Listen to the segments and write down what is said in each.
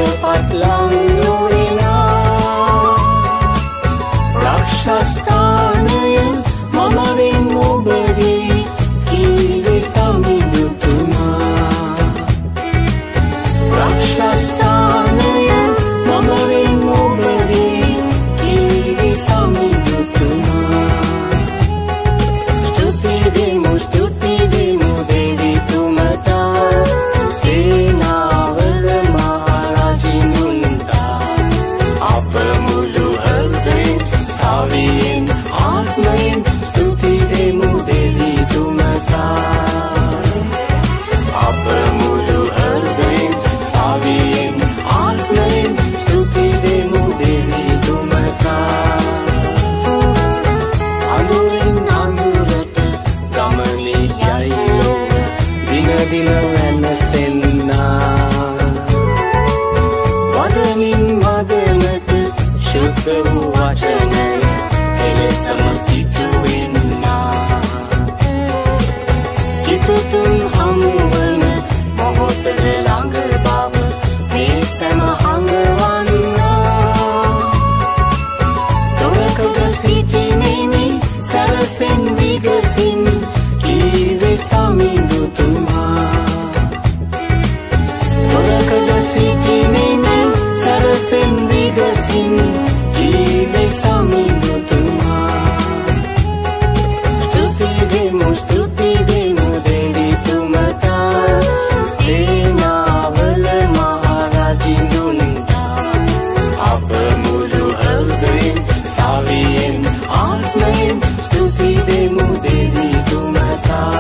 සුවපත් ලං නොවෙනා රක්ෂස්ථානය මම වෙන් ඔබගේ කීවේ සමිඳුතුමා රක්ෂස්ථානය මම වෙන් ඔබගේ කීවේ සමිඳුතුමා ස්තුති දෙමු දේවි තුමතා සේනාවල මහරජිනුන්තා අප මුළු හෘදයෙන් සවියෙන් ආත්මයෙන් ස්තුති දෙමු දේවි තුමතා අප මුළු හෘදයෙන් සවියෙන් ආත්මයෙන් ස්තුති දෙමු දේවි තුමතා අඳුරින් අඳුරට ගමනේ යයිලෝ දින දින වෙනසෙන්නා වදනින් වදනට ශුද්ධ වූ වචනය එලෙසම කිතු වෙන්නා කිතුතුන් හමුවන මොහොතද ළඟ බව මේ සැම හඟවන්නා දොරකඩ සිටිනෙමි සැරසෙන් විගසින් කීවේ සමිඳුතුමා දොරකඩ සිටිනෙමි සැරසෙන් විගසින් කීවේ සමිඳුතුමා ස්තුති දෙමු දේවි තුමතා සේනාවල මහරජිනුන්තා අප මුළු හෘදයෙන් සවියෙන් ආත්මයෙන් ස්තුති දෙමු දේවි තුමතා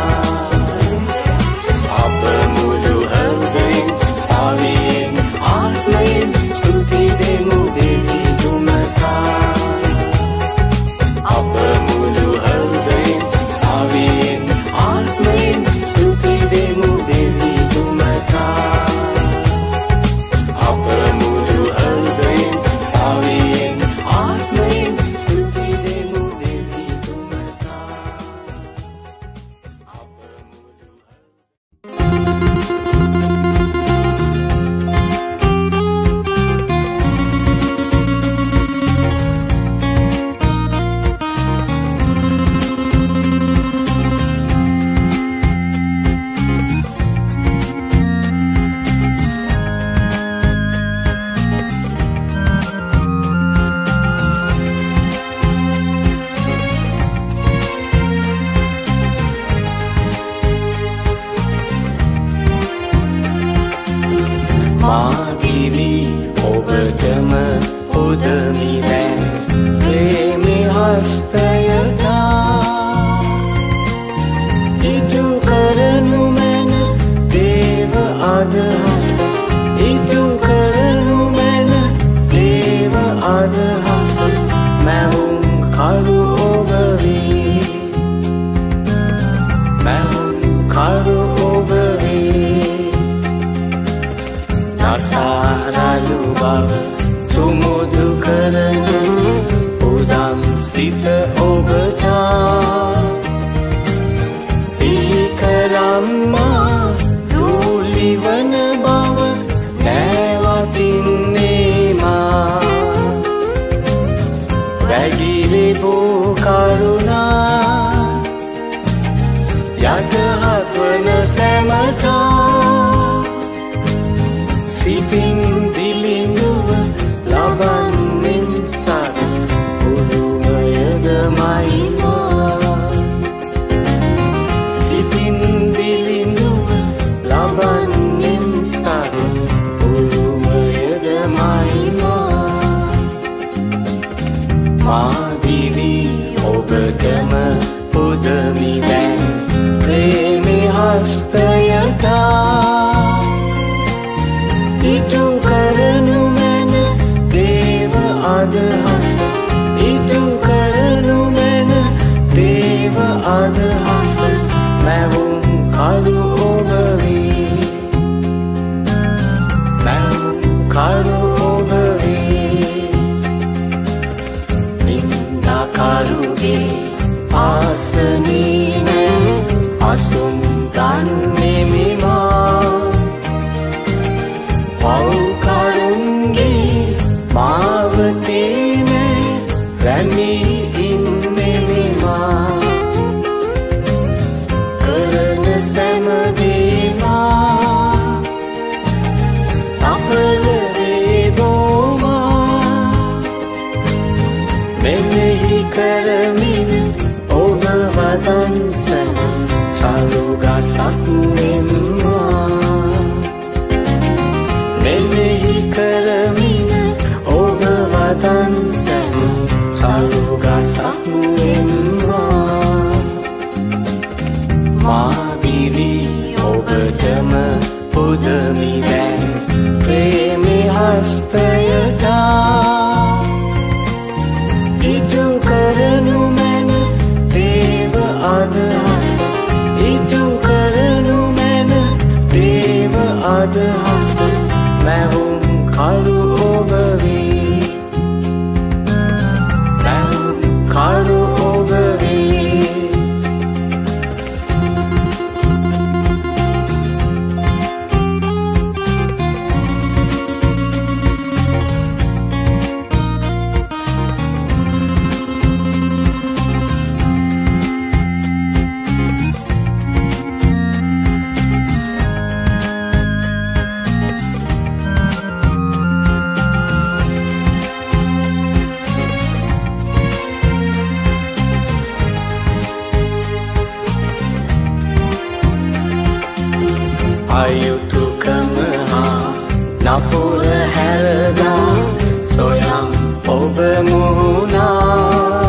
අප මුළු හෘදයෙන් සවියෙන් ආත්මයෙන් ස්තුති දෙමු දේවි තුමතා අප මුළු හෘදයෙන් සවියෙන් ආත්මයෙන් ස්තුති දෙමු දේවි තුමතා අප මුළු හෘදයෙන් සවියෙන් ආත්මයෙන් ස්තුති දෙමු දේවි තුමතා මාදිවි ඔබටම පුදමි දැන් ප්‍රේමේ හස්තයතා ඉටු කරනු මැන දේව අදහස ඉටු කරනු මැන දේව අදහස මැවුම් කරු ඔබ වේ මැවුම් කරු ඔබ වේ නසාරලු බව සුමුදු කරන උදම් සිත ඔබතා සීකරම්මා දූලිවන බව නැවතින්නේ මා වැගිලිබූ කරුණා යටහත් වන සැමතා සිතින් දිලිඳුව ලබන්නෙම් සත් උරුමයද මයිමා සිතින් දිලිඳුව ලබන්නෙම් සත් උරුමයද මයිමා මාදිවි ඔබටම පුදමි දැන් ප්‍රේමේ හස්තයතා ඉටු කරනු මැන දේව අදහස ඉටු කරනු මැන දේව අදහස මැවුම් කරු ඔබ වේ මැවුම් කරු ඔබ වේ නින්දාකරුගේ ආසනේ නෑ අසුන් ගන්නෙමි මා පව් කරුණ ඔබ මුහුණා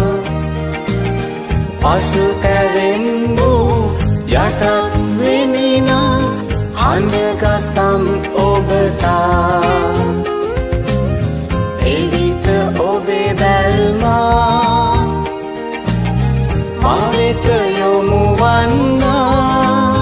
පසුතැවෙන් වූ යටත් වෙමිනා අඬගසම් ඔබතා එවිට ඔබේ බැල්මා මා වෙත යොමු වන්නා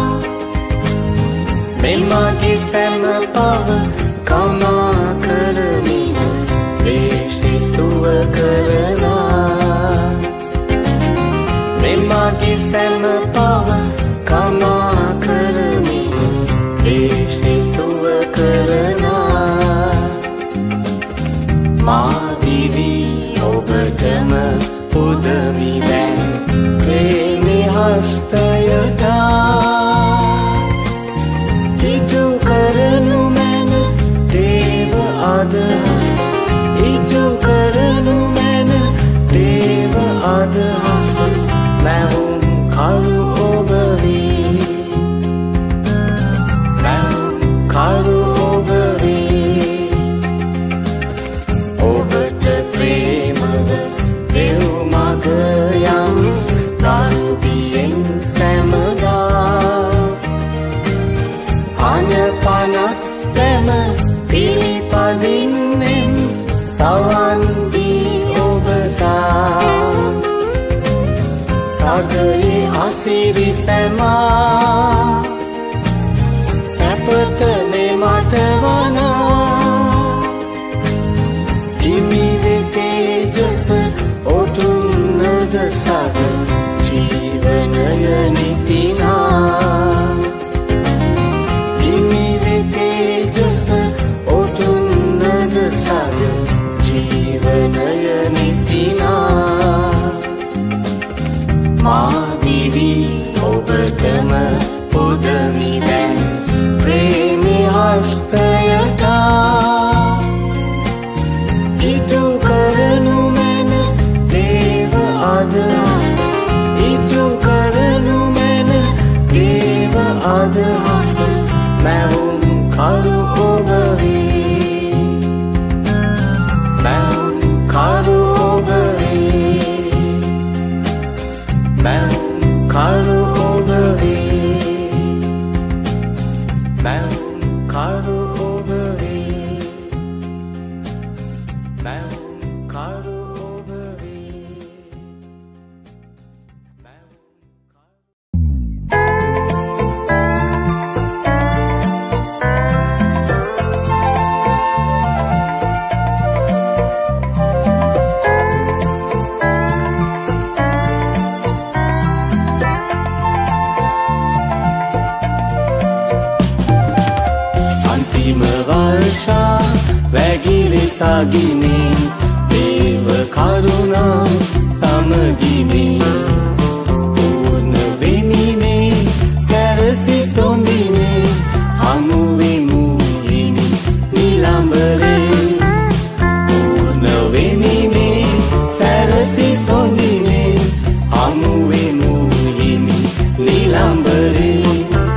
මෙන් මගේ සෑම පව කමා කරමින් වේශි සුව කරනා මෙන් මගේ සෑම පව කමා කරමින් වේශි සුව කරනා මා දිවි ඔබටම පුදමි දැන් ප්‍රේමී හස්තයතා ඉටු කරනු මැන දේව අදහස් ඉටු කරනු මැන දේව අදහස් මැවුම් කරු ඔබ වේ මැවුම් කරු ඔබ වේ ඔබට ප්‍රේමව දෙව් මග යම් දරුබියෙන් සැමදා අනපනත් සැම පිළිපදින්නෙන් සවන් දී ඔබතා සගයේ අසිරි සැමා සැපත මේ මට වනා හිමිවේ තේජස ඔටුන්නද සද ජීවනය නිතිනා හිමිවේ තේජස ඔටුන්නද සද ජීවනය නිතිනා මා දිවි ඔබටම පුදමි දැන් ප්‍රේමී හස්තයතා ඉටු කරනු මැන දේව අදහස් ඉටු කරනු මැන දේව අදහස් මැවුම් කරු ඔබ වේ මැවුම් කරු ඔබ වේ මැවුම් කරු ඔබ වේ මැවුම් කරු ඔබ වේ මැවුම් කරු ඔබ වේ අන්තිම වර්ෂා වැගිරි සගිනේ දේව කරුණා සමගිනේ පූර්ණ වෙමිනේ සැරසි සොඳිනේ හමුවෙමු හිමි නිලම්බරේ පූර්ණ වෙමිනේ සැරසි සොඳිනේ හමුවෙමු හිමි නිලම්බරේ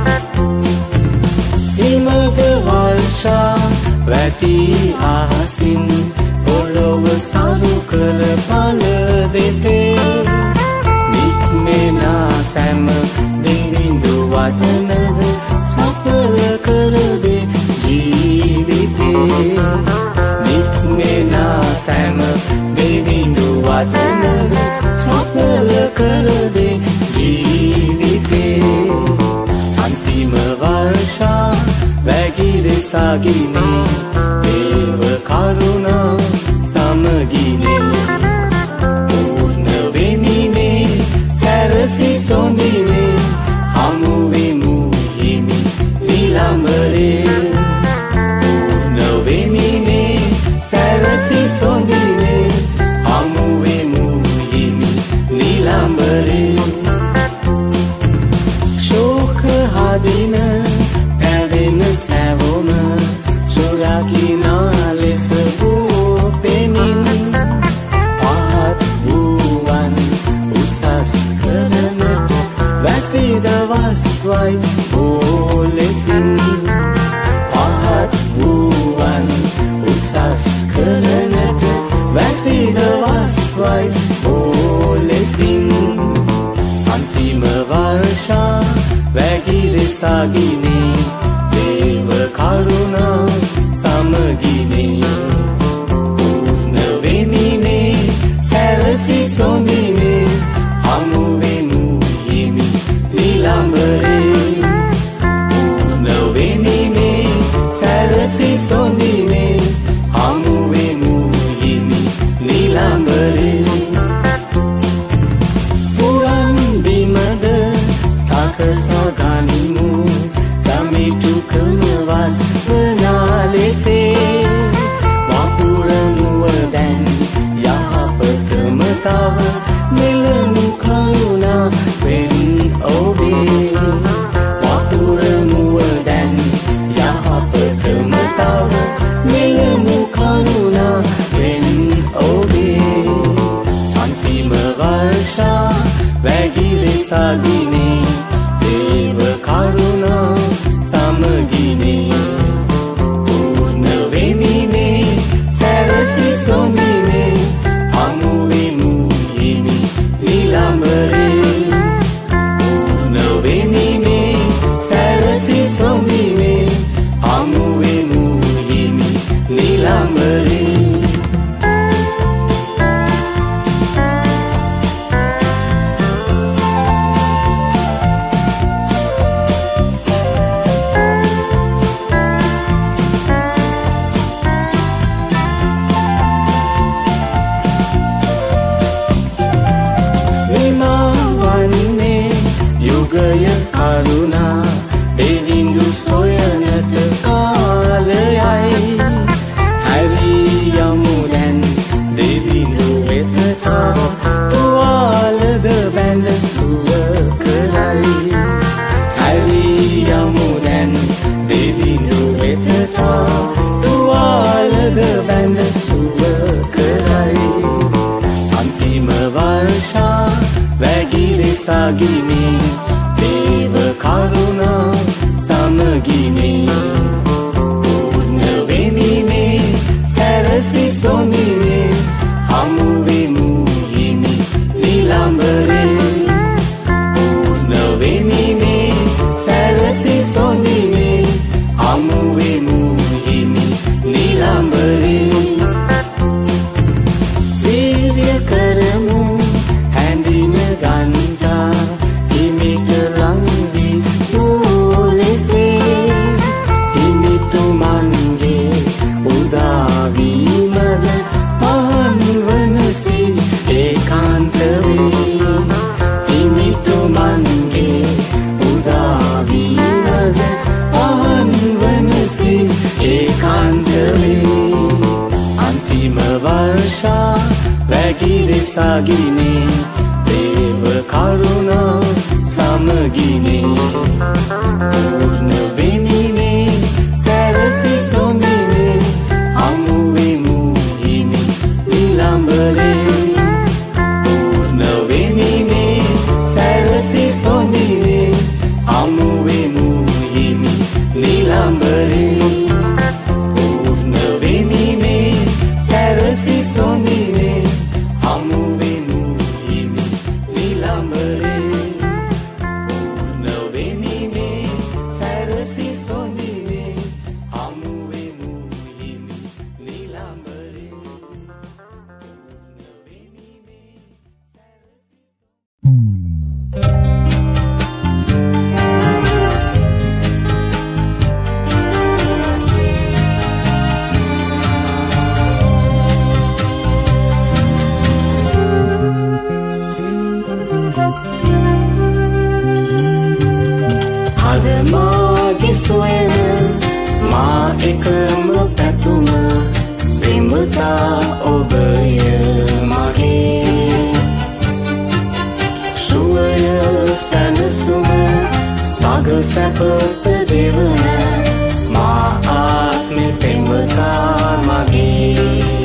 හිමද වර්ෂා වැටි අහසින් පොළොව සරු කර පල දෙතේ නික්මෙනා සැම දෙවිඳු වදනද සඵල කරදේ ජීවිතේ නික්මෙනා සැම දෙවිඳු වදනද සඵල කරදේ ජීවිතේ අන්තිම වර්ෂා වැගිරි සගිනේ දේව කරුණා සමගිනේ පූර්ණ වෙමිනේ සැරසි සොඳිනේ හමුවෙමු හිමි නිලම්බරේ පූර්ණ වෙමිනේ සැරසි සොඳිනේ හමුවෙමු හිමි නිලම්බරේ ශෝක හදින පැවෙන සැවොම සුරකිනා ලෙස සාගිනේ දේව කරුණා සමගිනේ පූර්ණ වෙමිනේ සැලසි සොඳිනේ හමු වෙමු හිමි නිලම්බරේ පූර්ණ වෙමිනේ සැලසි සොඳිනේ හමු වෙමු හිමි නිලම්බරේ සගනිමු දමිටු කනවස් වනාලෙසේ වපුරනුව දැන් යහපතම තව මෙලමු කරුණා වෙන් ඔබේ වපුරනුව දැන් යහපතම තව මෙලමු කරුණා වෙන් ඔබේ අන්තිම වර්ෂා වැගිරි සගිනේ දේව කරුණා සමගිනේ පූර්ණ වෙමිනේ සැලසි සොඳිනේ හමු වෙමු හිමි නිලම්බරේ පූර්ණ වෙමිනේ සැලසි සොඳිනේ හමු වෙමු හිමි නිලම්බරේ යුගය කරුණා දෙවිඳු සොයනට කාලයයි හැරි යමු දැන් දෙවිඳු වෙත තුවාලද බැඳ සුව කරයි හැරි යමු දැන් දෙවිඳු වෙත තුවාලද බැඳ සුව කරයි අන්තිම වර්ෂා වැගිරි සගිනේ දේව කරුණා සමගිනේ පූර්ණ වෙමිනේ සැලසි සොඳිනේ හමු වෙමු හිමි නිලම්බරේ පූර්ණ වෙමිනේ සැලසි සොඳිනේ හමු වෙමු හිමි නිලම්බරේ වීර්ය කරමු හැඳින ගන්තා හිමිට ලංවි නූලෙසේ හිමිතුමන්ගේ උදාවීමද පහන් වනසින් ඒකාන්ත වේ හිමිතුමන්ගේ උදාවීමද පහන් වනසින් ඒකාන්ත වේ අන්තිම වර්ෂා වැගිරි සගිනේ දේව කරුණා සමගිනේ පූර්ණ වෙමිනේ සැලසි සොඳිනේ හමු වෙමු හිමි නිලම්බරේ පූර්ණ වෙමිනේ සැලසි සොඳිනේ හමු වෙමු හිමි නිලම්බරේ පූර්ණ වෙමිනේ සැලසි සොඳිනේ හමු වෙමු හිමි නිලම්බරේ පූර්ණ වෙමිනේ සැලසි සොඳිනේ හමු වෙමු හිමි නිලම්බරේ පූර්ණ වෙමිනේ මාගේ සොයන මා එකම පැතුම ප්‍රේමතා ඔබය මගේ සුවය සැනසුම සග සැපත දෙවන මා ආත්මෙ ප්‍රේමතා මගේ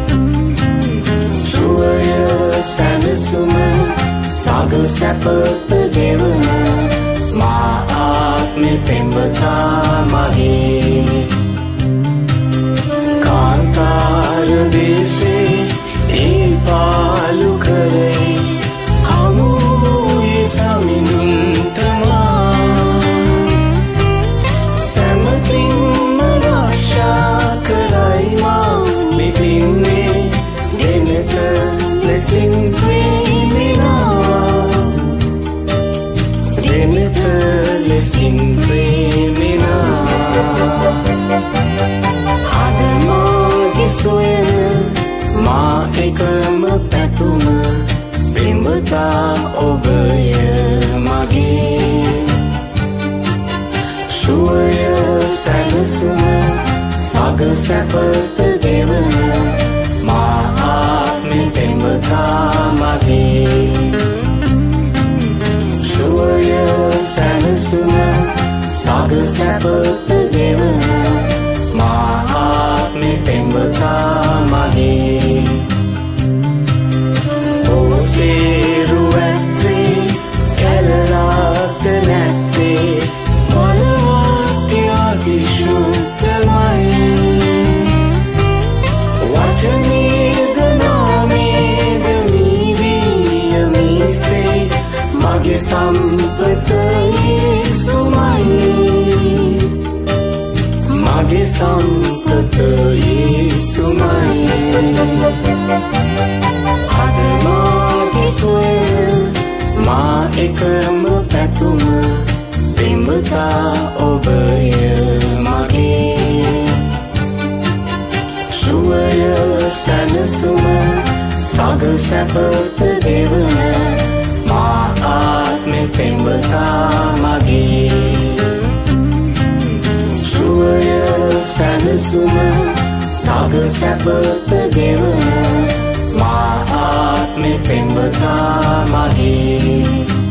සුවය සැනසුම සග සැපත දෙවන මා ආත්මෙ ප්‍රේමතා මගේ කාන්තාර දේශේ ඒ පාලු කරේ හමුයේ සමිඳුන්තමා එකම පැතුම පෙම්වතා ඔබය මගේ සුවය සැනසුම සග සැපත දෙවන මා ආත්මෙ පෙම්වතා මගේ සුවය සැනසුම සග සැපත දෙවන මා ආත්මෙ පෙම්වතා මගේ ඔසේරු ඇත්තේ කැලලාත නැත්තේ බලවත් අතිශුද්ධමයි වචනේද නාමේද මීවිය මිසේ මගේ සම්පත යේසුමයි මගේ සම්පත යේසුමයි අද මාගේ සොයන මා එකම පැතුම පෙම්වතා ඔබය මගේ සුවය සැනසුම සග සැපත දෙවන මා ආත්මෙ පෙම්වතා මගේ සුවය සැනසුම සග සැපත දෙවන මා ආත්මෙ පෙම්වතා මගේ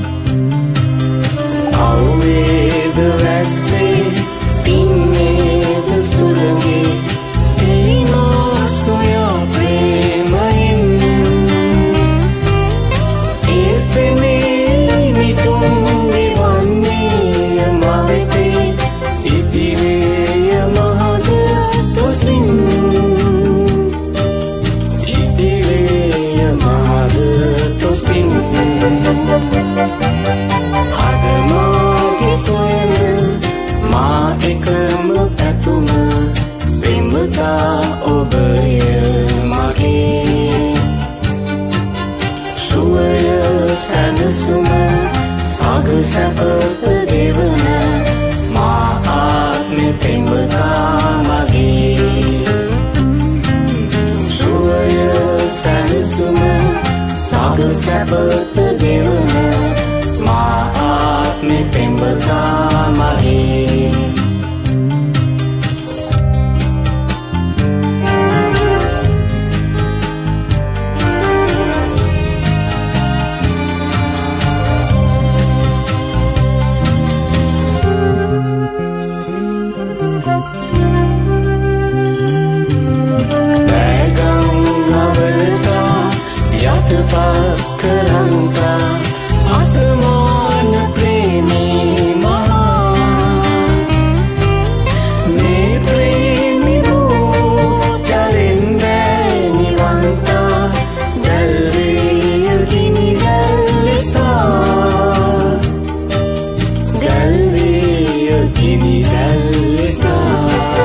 අවේද වැස්සේ පින්නේද සුළඟේ එයිමා සොයා ප්‍රේමයෙන් ඒසෙමේ මිතුම් දෙවන්නේ මවෙතේ ඉතිවේය මහද තොසින් ඉතිවේය මහද තොසින් අද මාගේ සොයන මා එකම පැතුම පෙම්වතා ඔබය මගේ සුවය සැනසුම සග සැපත දෙවන මා ආත්මෙ පෙම්වතා මගේ සුවය සැනසුම සග සැපත දෙවන මා ආත්මෙ පෙම්වතා මගේ පක්කලංකා අසමාන ප්‍රේමී මහා මේ ප්‍රේමී වූ ජලෙන් වැනිවන්තා දැල්වේය ගිනි දැල්ලෙසා දැල්වේය ගිනි දැල්ලෙසා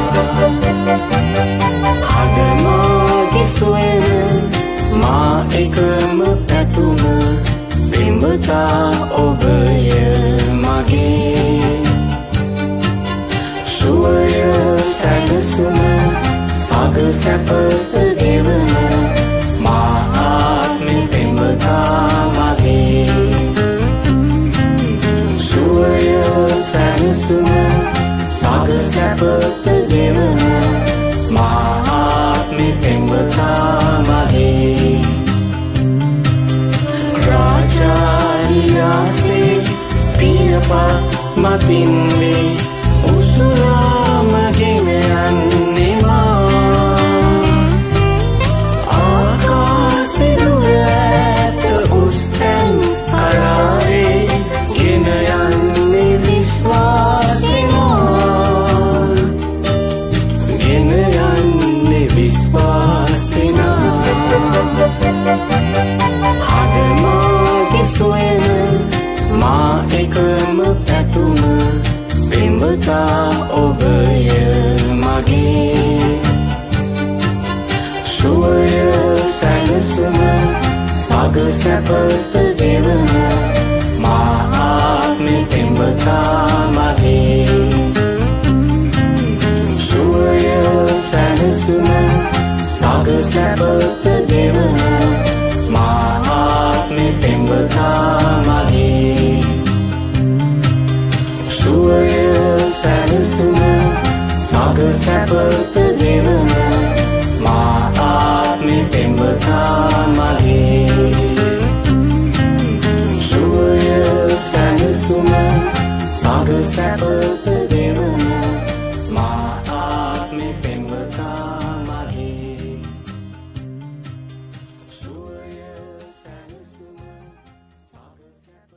අද මාගේ සොයන මා එකම පැතුම පෙම්වතා ඔබය මගේ සුවය සැනසුම සග සැපත දෙවන මා ආත්මෙ පෙම්වතා මගේ සුවය සැනසුම සග සැපත දෙවන මා ආත්මෙ පෙම්වතා මගේ රාජාරියාසේ පියපා මතින්වේ උසුලාමගෙන යන්නේ මා ආකාශෙ දුර ඇත උස්තැන් කරාවේ ගෙන යන්නේ විශ්වාසෙනා ගෙන යන්නේ විශ්වාසෙනා අද මාගේ සොයන මා එකම පැතුම පෙම්වතා ඔබය මගේ සුවය සැනසුම සග සැපත දෙවන මා ආත්මෙ පෙම්වතා මගේ සුවය සැනසුම සග සැපත දෙවන මා ආත්මෙ පෙම්වතා මගේ සුවය සැනසුම සග සැපත දෙවන මා ආත්මෙ පෙම්වතා මගේ සුවය සැනසුම සග සැපත දෙවන මා ආත්මෙ පෙම්වතා මගේ සුවය සැනසුම සග සැපත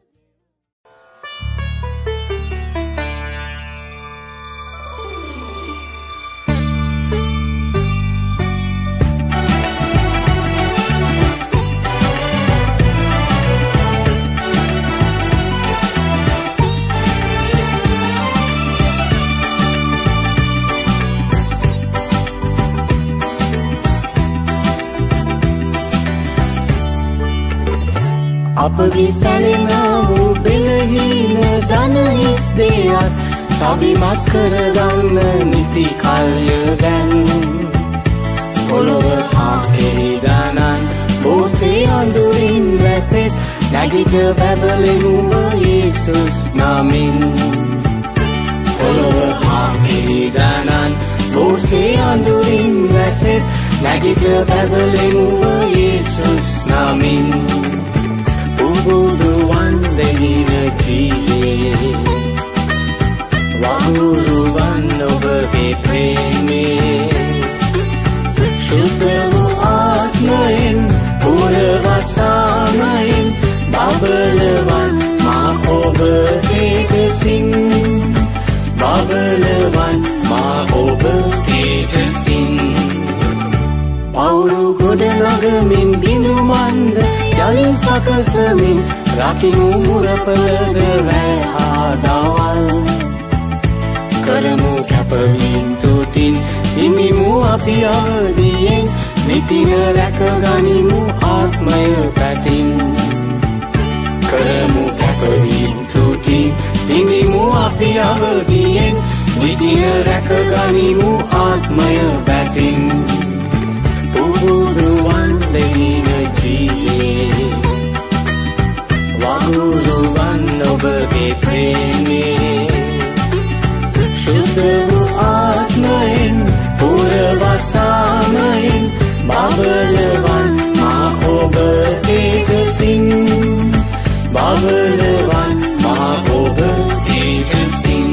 අපගේ සැලෙනා වූ පෙළහීන ධන හිස් දෙයක් සවිමත් කරගන්න නිසි කල්ය දැන් පොළොව හා එරිදනන් බෝසේ අඳුරින් වැසෙත් නැගිට බැබලෙමු යේසුස් නමින් පොළොව හා එරිදනන් බෝසේ අඳුරින් වැසෙත් නැගිට බැබලෙමු යේසුස් නමින් බුදුවන් දෙහින ජීවේ වහුරුවන් ඔබගේ ප්‍රේමේ ශුද්ධ වූ ආත්මයෙන් පුරවසාමයෙන් බබලවන් මා ඔබ තේජසින් බබලවන් මා ඔබ තේජසින් පවුරු ගොඩ නගමින් බිඳුමන්ද යලින් සකසමින් රකිමු මුරපලද රැහා දවල් කරමු කැපවීම් තුතින් හිමිමු අපි අවදියෙන් නිතින රැකගනිමු ආත්මය පැතින් කරමු කැපවීම් තුතින් හිමිමු අපි අවදියෙන් නිතින රැකගනිමු ආත්මය පැතින් බුදුවන් දෙහින ජීවේ වහුරුවන් ඔබගේ ප්‍රේමේ ශුද්ධ වූ ආත්මයෙන් පුරවසාමයෙන් බබලවන් මා ඔබ තේජසින් බබලවන් මා ඔබ තේජසින්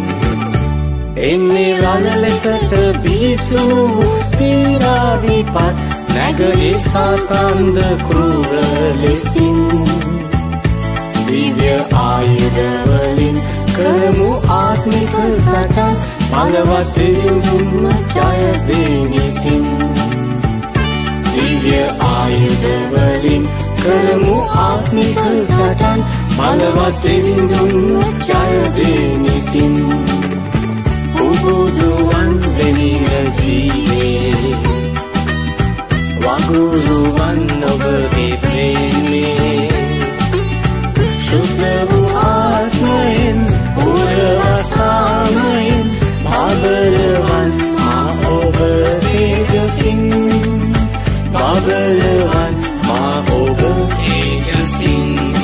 එන්නේ රළ ලෙසට බිහිසුණු පීරා විපත් නැගලේ සාතන්ද ක්‍රූර ලෙසින් දිව්‍ය ආයුධවලින් කරමු ආත්මික සටන් බලවත් දෙවිඳුන්ම ජය දෙනිතින් දිව්‍ය ආයුධවලින් කරමු ආත්මික සටන් බලවත් දෙවිඳුන්ම ජය දෙනිතින් බුදුවන් දෙවින ජීවේ වහුරුවන් ඔබගේ ප්‍රේමේ ශුද්ධ වූ ආත්මයෙන් පුරවසාමයෙන් බබලවන් මා ඔබ තේජසින් බබලවන් මා ඔබ තේජසින්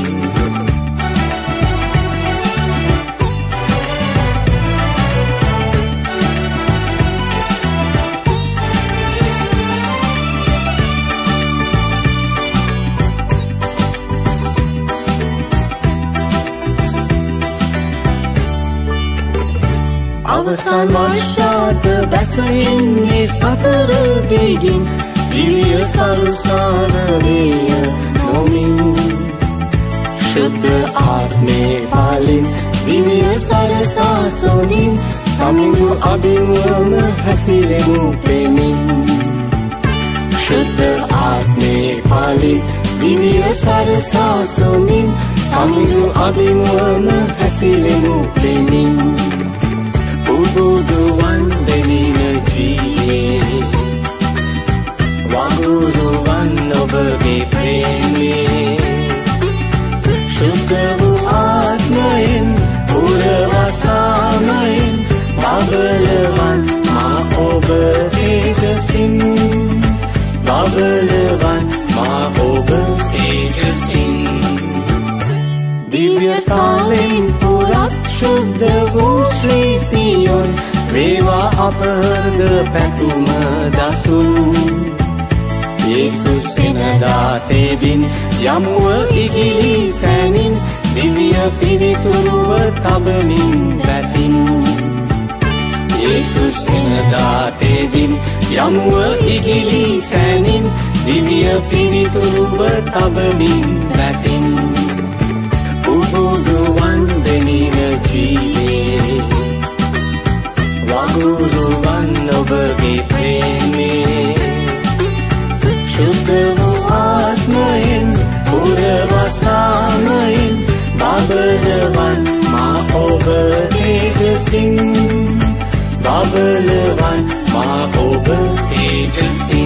අවසන් වර්ෂාත බැසෙන්නේ සතර දිගින් දිව්‍ය සරුසාරවේය නොමින් ශුද්ධ ආත්මේ පාලින් දිව්‍ය සරසා සොදින් සමිඳු අභිමුවම හැසිරෙමු පෙමින් ශුද්ධ ආත්මේ පාලින් දිව්‍ය සරසා සොදින් සමිඳු අභිමුවම හැසිරෙමු පෙමින් බුදුවන් දෙවින ජීවේ වහුරුවන් ඔබගේ ප්‍රේමේ ශුද්ධ වූ ආත්මයෙන් පුරවසාමයෙන් බබලවන් මා ඔබ තේජසින් බබලවන් මා ඔබ තේජසින් දිව්‍ය සාලෙන් පුරක් ශුද්ධ වූ ශ්‍රී සියොන් වේවා අපද පැතුම දසුන් යේසුස් එනදා තෙදින් යමුව ඉගිලි සැනින් දිව්‍ය පිවිතුරුව තබමින් වැතින් යේසුස් එනදා තෙදින් යමුව ඉගිලි සැනින් දිව්‍ය පිවිතුරුව තබමින් වැතින් උබුදු වන්දනින ජීවේ වගුරුවන් ඔබගේ ප්‍රේමේ शुद्ध वू आत्मयन पुरवसामयन बाबलवन मा ओब तेजसिन बाबलवन मा ओब तेजसिन